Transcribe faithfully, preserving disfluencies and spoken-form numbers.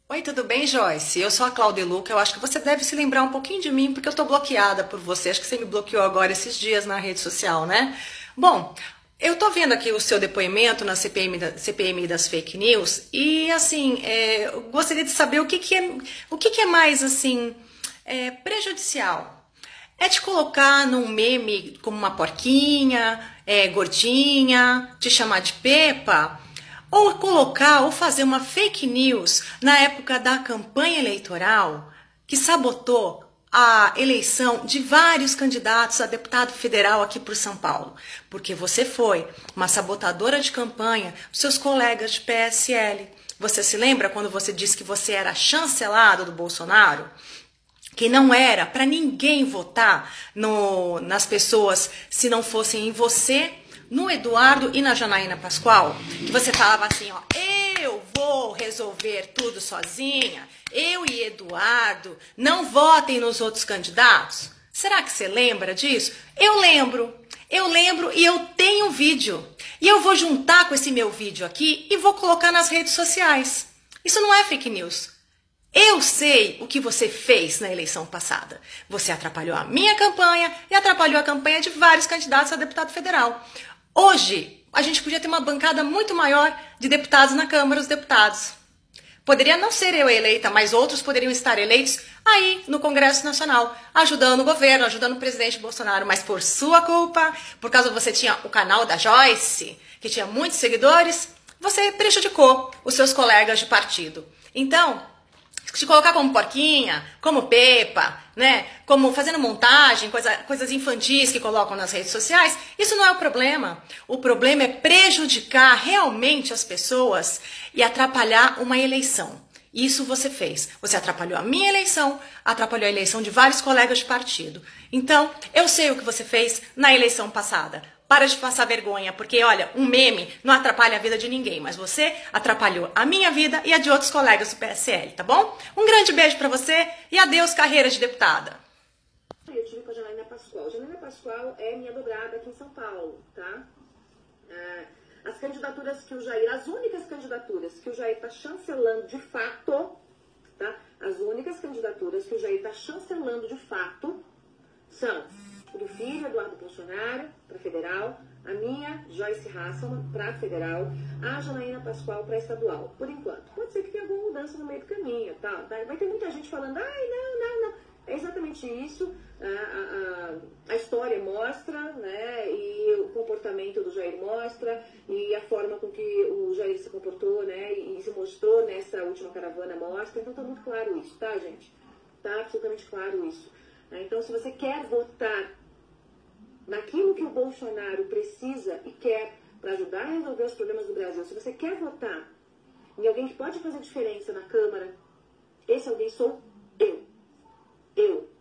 Oi, tudo bem, Joyce? Eu sou a Cláudia Luca. Eu acho que você deve se lembrar um pouquinho de mim, porque eu tô bloqueada por você. Acho que você me bloqueou agora esses dias na rede social, né? Bom, eu tô vendo aqui o seu depoimento na C P M, da- C P M das fake news e, assim, é, eu gostaria de saber o que que é, o que que é mais, assim, é, prejudicial. É te colocar num meme como uma porquinha, é, gordinha, te chamar de Pepa, ou colocar ou fazer uma fake news na época da campanha eleitoral que sabotou a eleição de vários candidatos a deputado federal aqui por São Paulo, porque você foi uma sabotadora de campanha dos seus colegas de P S L. Você se lembra quando você disse que você era chancelado do Bolsonaro? Que não era para ninguém votar no, nas pessoas se não fossem em você, no Eduardo e na Janaína Pascoal, que você falava assim, ó, eu vou resolver tudo sozinha, eu e Eduardo, não votem nos outros candidatos. Será que você lembra disso? Eu lembro, eu lembro e eu tenho vídeo. E eu vou juntar com esse meu vídeo aqui e vou colocar nas redes sociais. Isso não é fake news. Eu sei o que você fez na eleição passada. Você atrapalhou a minha campanha e atrapalhou a campanha de vários candidatos a deputado federal. Hoje, a gente podia ter uma bancada muito maior de deputados na Câmara dos Deputados. Poderia não ser eu eleita, mas outros poderiam estar eleitos aí no Congresso Nacional, ajudando o governo, ajudando o presidente Bolsonaro. Mas por sua culpa, por causa que você tinha o canal da Joyce, que tinha muitos seguidores, você prejudicou os seus colegas de partido. Então, te colocar como porquinha, como Pepa, né? Como fazendo montagem, coisa, coisas infantis que colocam nas redes sociais, isso não é o problema. O problema é prejudicar realmente as pessoas e atrapalhar uma eleição. Isso você fez. Você atrapalhou a minha eleição, atrapalhou a eleição de vários colegas de partido. Então, eu sei o que você fez na eleição passada. Para de passar vergonha, porque olha, um meme não atrapalha a vida de ninguém, mas você atrapalhou a minha vida e a de outros colegas do P S L, tá bom? Um grande beijo pra você e adeus, carreira de deputada. Eu tive com a Janaína Pascoal. Janaína Pascoal é minha dobrada aqui em São Paulo, tá? Ah, as candidaturas que o Jair, as únicas candidaturas que o Jair está chancelando de fato, tá? As únicas candidaturas que o Jair está chancelando de fato são o do filho, Eduardo Bolsonaro, para federal, a minha, Joyce Hasselman, para federal, a Janaína Pascoal para estadual, por enquanto. Pode ser que tenha alguma mudança no meio do caminho, tá? Vai ter muita gente falando, ai, não, não, não. É exatamente isso, a, a, a história mostra, né, e o comportamento do Jair mostra, e a forma com que o Jair se comportou, né, e, e se mostrou nessa última caravana mostra, então tá muito claro isso, tá, gente? Tá absolutamente claro isso. Então, se você quer votar naquilo que o Bolsonaro precisa e quer para ajudar a resolver os problemas do Brasil, se você quer votar em alguém que pode fazer diferença na Câmara, esse alguém sou eu. Eu.